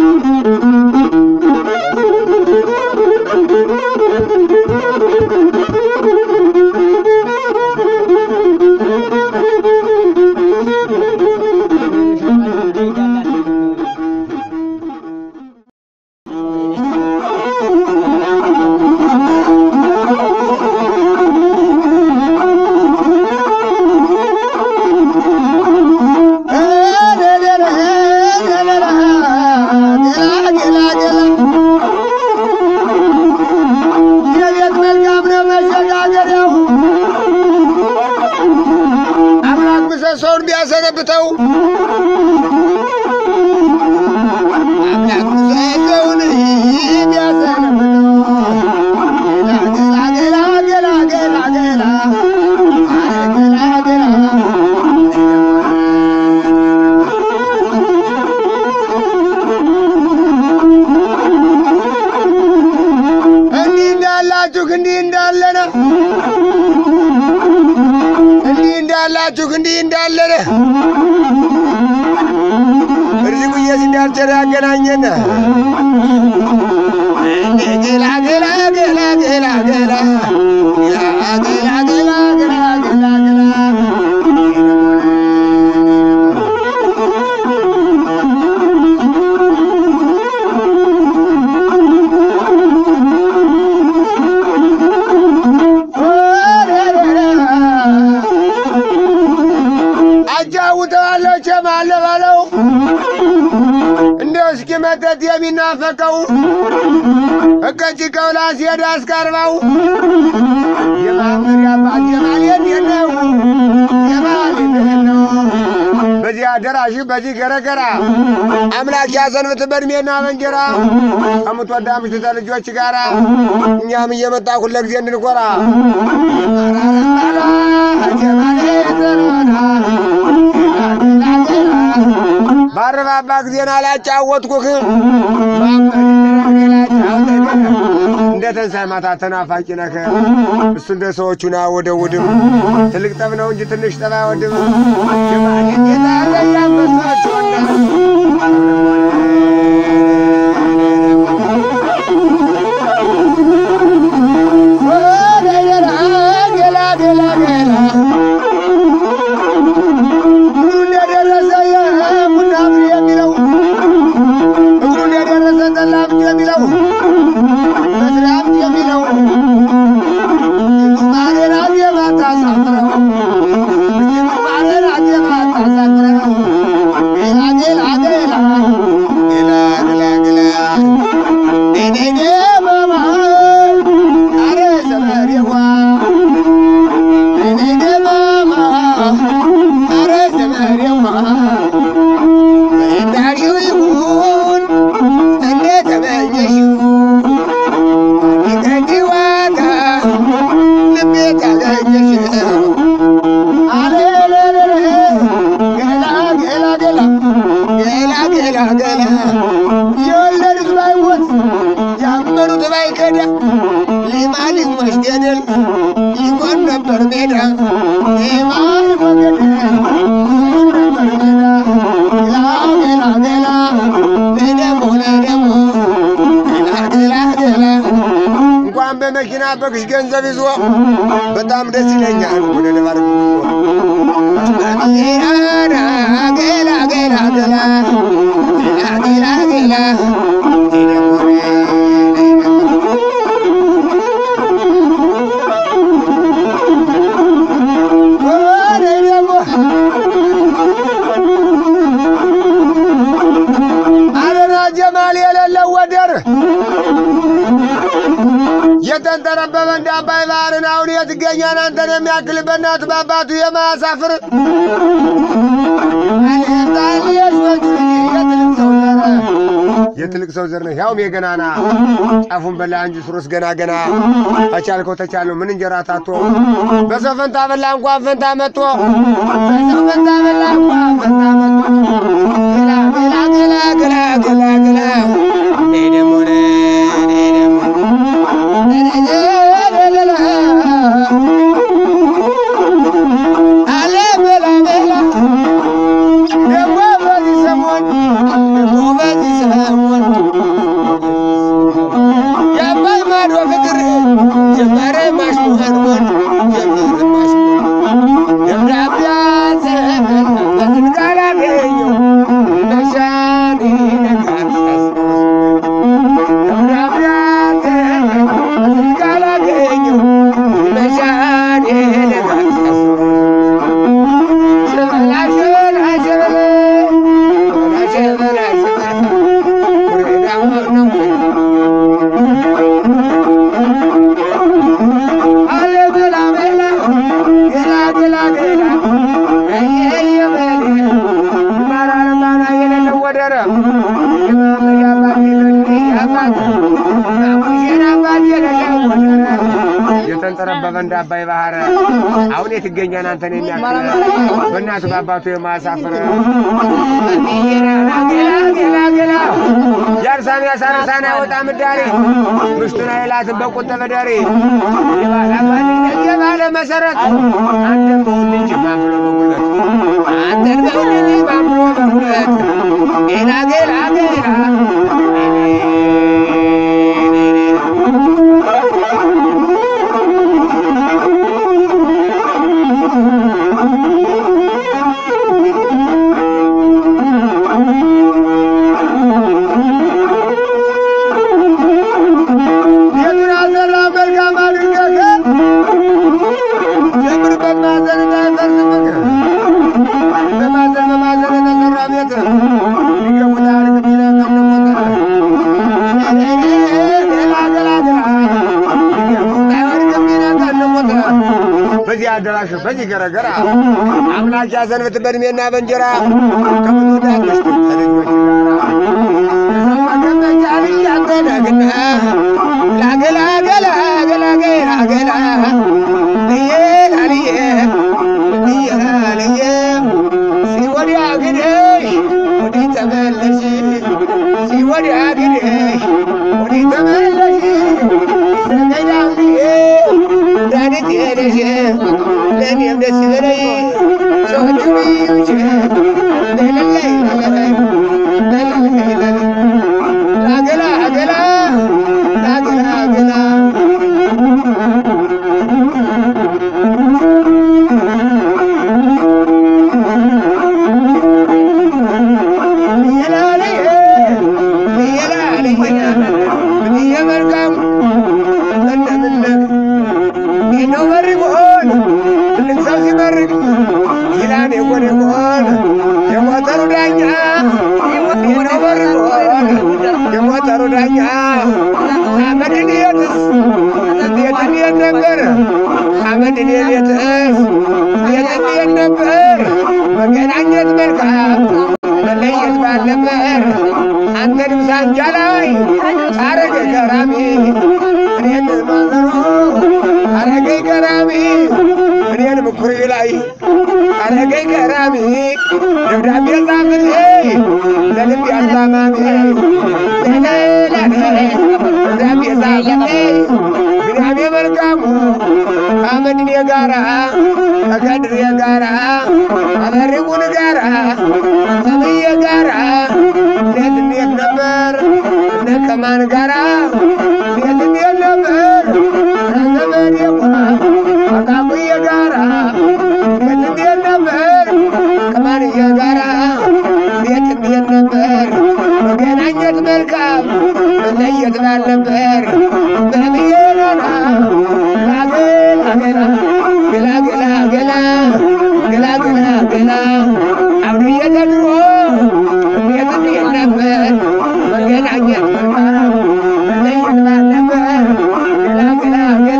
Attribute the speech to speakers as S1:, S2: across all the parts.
S1: የሚናፈቀው እከጂከው ላሲያድ አስቀርባው የማመሪያ ባጀማል የነው የማል ነው በዚያ ደራሽ በዚህ ገረገራ አምላክ ያሰንብት በእድሜና በእንጀራ አምጥወዳምሽ ተልጆች ጋራ እኛም እየመጣ ሁሉ ጊዜ እንድንቆራ ባረባባ ጊዜና ላጫወትኩህ እንደ ተንሳይ ማታ ተናፋቂ ነህ እሱ እንደ ሰዎቹና ወደውድም ትልቅ ጠብ ነው እንጂ ትንሽ ጠብ አይወድም የማለት የታለ ያመሳቸው በመኪና በክሽ ገንዘብ ይዞ በጣም ደስ ይለኛል ወደ ደባር ገላ ገላ ገላ ገላ ገላ የተንተረበበ እንደ አባይ ባህርን አሁን የትገኛን አንተን የሚያክል በእናት በአባቱ የማያሳፍር የትልቅ ሰው ዘር ነህ ያውም የገናና ጫፉን በላ እንጂ ስሩስ ገና ገና ተቻልከው ተቻለው ምን እንጀራ ታቶ በሰው ፈንታ በላ እንኳን ፈንታ መጥቶ በሰው ፈንታ በላ እንኳን ፈንታ መጥቶ ገላ ገላ ገላ ገላ ገላ ነይደሞነ Someone የተንጠረበበ እንደ አባይ ባህር አሁን የትገኛና አንተን የሚያክል በእናቱ በአባቱ የማያሳፍር ያርሳን ያሳርሳን ያወጣ ምዳሪ ምሽቱን አይላትን በቁጠበ ዳሪ የባለ መሰረት አንተን በሁሉ እንጂ ማምሎ በጉለት አንተን በሁሉ እንጂ ማምሎ በጉለት ጌላ ጌላ ጌላ አደራሽ በዚህ ገረገራ አምላክ ያዘንብት በእድሜና በእንጀራ ከብዙ ዳግስት ተልጆች ለኔም ደስ ይበለኝ ሰዎች ይውጭ ለለለይ ለለለይ ላገላ አገላ ላገላ አገላ መገናኘት መልካም መለየት ባልነበር አንተንም ሳንጃላይ አረገ ገራሚ እኔን ማዘሮ አረገ ገራሚ እኔን ምኩሪ ላይ አረገ ገራሚ ደብዳቤ ጻፍልኝ ለልብ ያስታማሚ ደብዳቤ ጻፍልኝ ግዳሜ መልካሙ ከአመድኔ ጋራ ከከድሬ ጋራ ከበሪቁን ጋራ ከብዬ ጋራ እንዴት ነበር ከማን ጋራ እንዴት ነበር ከዘመዴዋ ከቃቁዬ ጋራ እንዴት ነበር ከማንዬ ጋራ እንዴት ነበር መገናኘት መልካም መለየት ባልነበር በብዬ ናና ገላ ገላ ገላ ገላ ገላ ገላ አብዱዬ ተድሮ እንዴት ነበር መገናኘት መልካም መለየት ባልነበር ገላ ገላ ገላ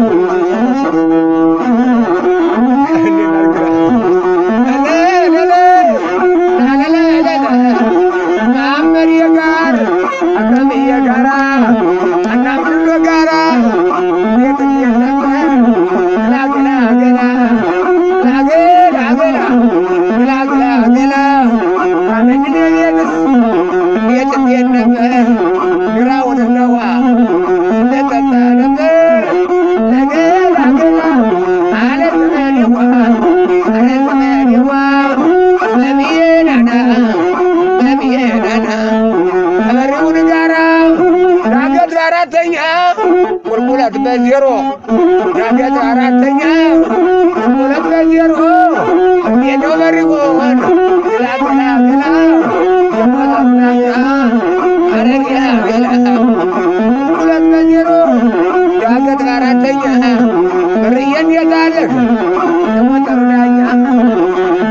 S1: ቁልቁለት በዜሮ ዳገት አራተኛ ቁልቁለት በዜሮ እንዴት በሪቆን ገላ ገላ ገላ የሞተናኛ አረግ ገላ ቁልቁለት በዜሮ ዳገት አራተኛ ብርየን የታለህ የሞተናኛ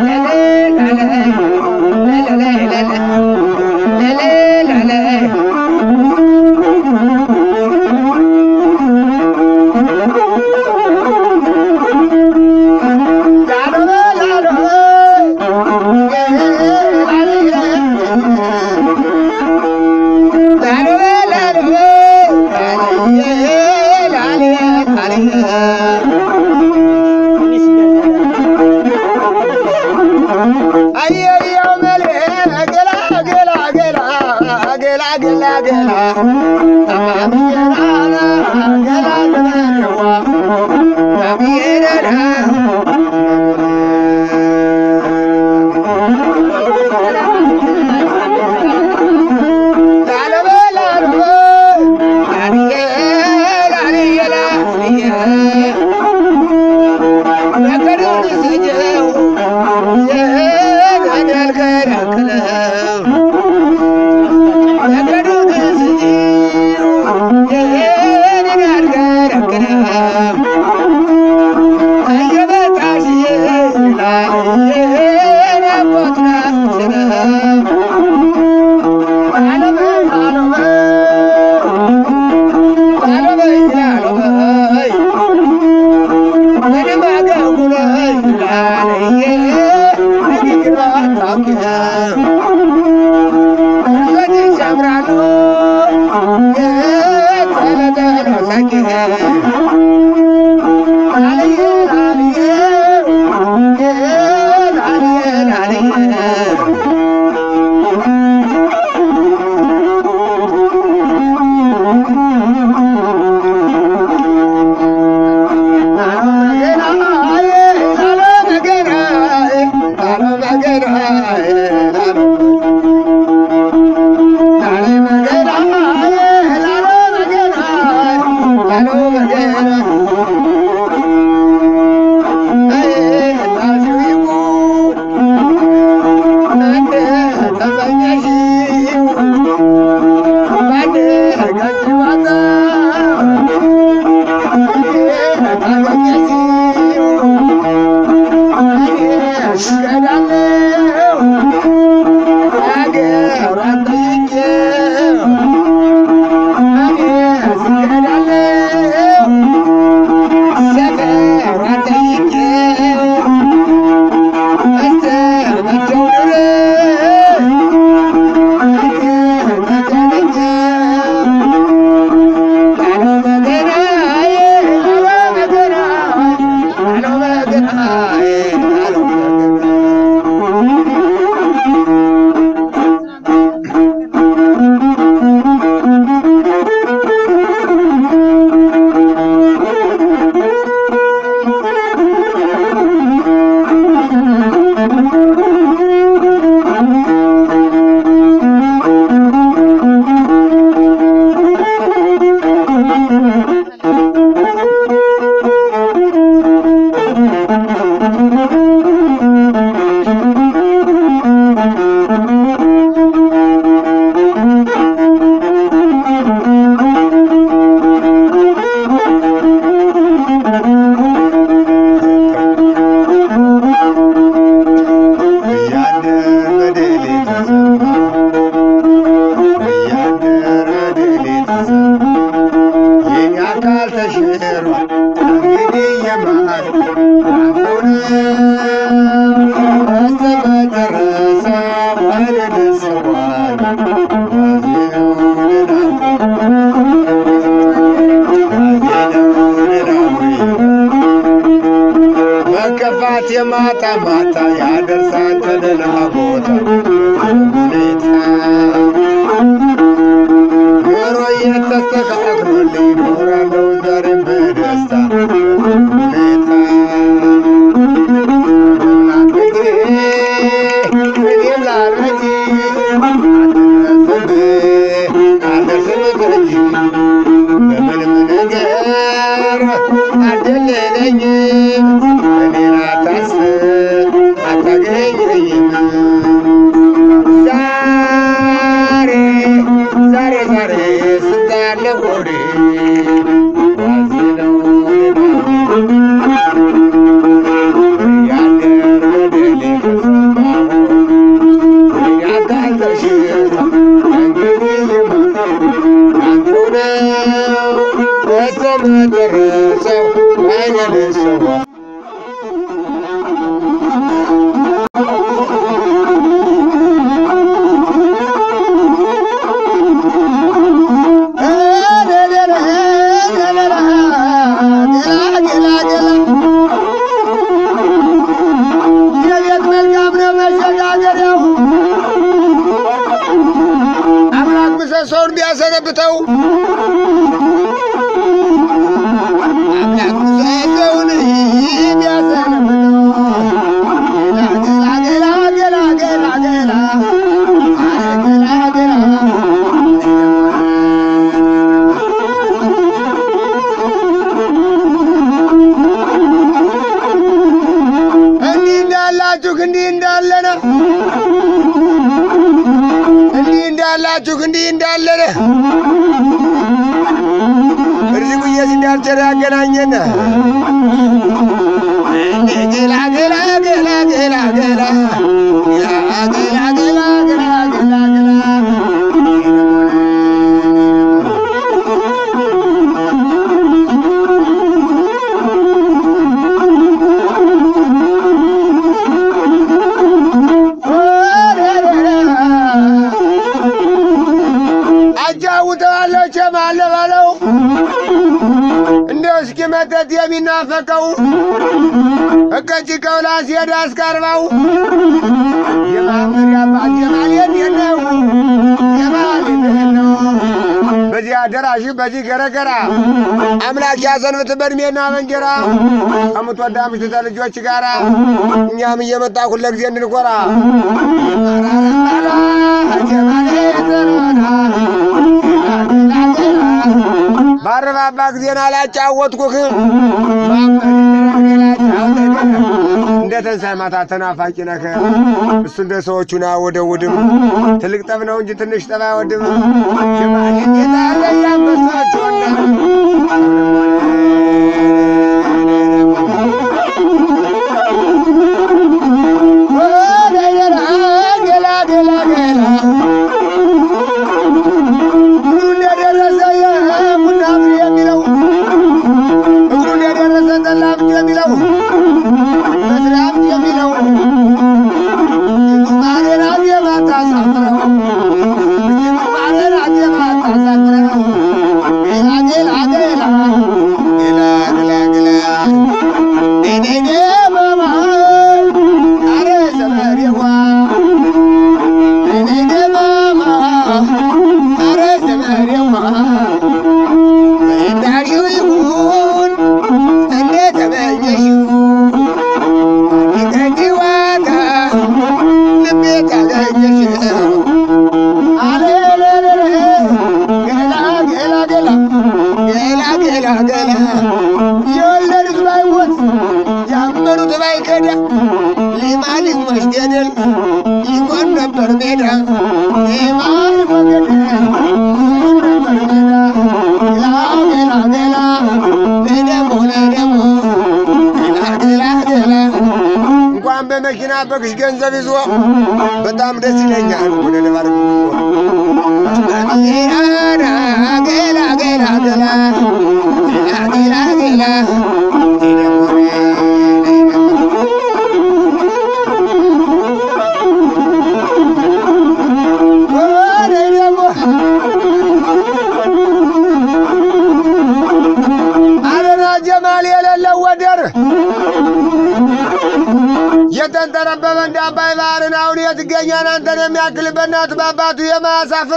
S1: ለለ ለለ ለለ ለለ ለለ ገላ ገላ አማሚራና ገላ ገላዋ አሚራና
S2: ማታ ማታ ያደርሳል ተደላ ቦታ ኑሮ የተስተካክሎልኝ ኖራለሁ ዛሬም በደስታ ሁኔታ እኔም ላልመጪ አልደርስም ከእጅ በምንም ነገር አልደለለኝም እኔን አታስብ አታገኘኝም ዛሬ ዛሬ ዛሬ ስታለ ሆዴ ዋዜ ነው ያደር በደሌ ከሰማሁ ያካልተሽራ እንግዲህም አንቱ ነው በተመደረሰው አይነልሰዋ
S1: ሰውን ቢያሰነብተው አምላክ ሰውን ቢያሰነብተው ገላ ገላ ገላ ገላ እንዲህ እንዳለነ እንዲህ እንዳላችሁ እንዲህ እንዳለነ እርዝቁዬ ሲዳርቸር ያገናኘን ገላ ገላ ገላ ገላ ገላ ገላ ገላ ገላ ገላ አጫውተዋለሁ ቸማለ ባለው እንደው እስኪ መተት የሚናፈቀው እቀጭቀው ላስሄድ አስቀርበው የማመድ አባት ጀማል የኔነው ጀማል የኔነው በዚህ አደራሽ በዚህ ገረገራ አምላክ ያዘንብት በእድሜና በእንጀራ ከምትወዳ ምሽተ ልጆች ጋራ እኛም እየመጣ ሁለ ጊዜ እንድንኮራ ጀማል የተሮና ባረባባ ጊዜና ላጫወትኩህ እንደ ተንሳይ ማታ ተናፋቂ ነህ እሱ እንደ ሰዎቹና ወደውድም ትልቅ ጠብ ነው እንጂ ትንሽ ጠብ አይወድም ጀማል የታለ ያንበሳቸው የወለዱት ባይሞት ያመኑት ባይከዳ ሊማሊም መስገደል ይቆን ነበር ሜዳ ሊማሊም መስገደል ይቆን ነበር ሜዳ ለደሞ ለደሞ ገላ ገላ እንኳን በመኪና በግሽ ገንዘብ ይዞ በጣም ደስ ይለኛል ወደ ደባር ገላ ገላ ገላ ገላ ገላ አለና ጀማል የሌለው ወደር የተንጠረበበ እንደ አባይ ባህርን አሁን የት ይገኛል አንተን የሚያክል በእናቱ በአባቱ የማያሳፍር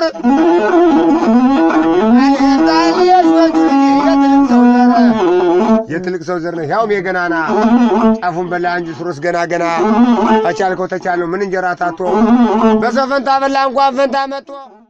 S1: የትልቅ ሰው ዘር ነው ያውም የገናና ጫፉን በላ እንጂ ሱሩስ ገና ገና ተቻልከው ተቻለው ምን እንጀራ ታቶ በሰው ፈንታ በላ እንኳን ፈንታ መጥቶ